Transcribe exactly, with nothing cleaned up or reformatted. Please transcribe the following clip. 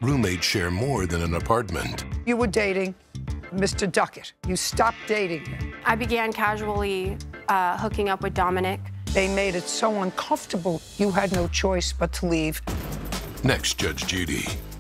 roommates share more than an apartment. You were dating Mister Duckett. You stopped dating him. I began casually uh, hooking up with Dominic. They made it so uncomfortable, you had no choice but to leave. Next, Judge Judy.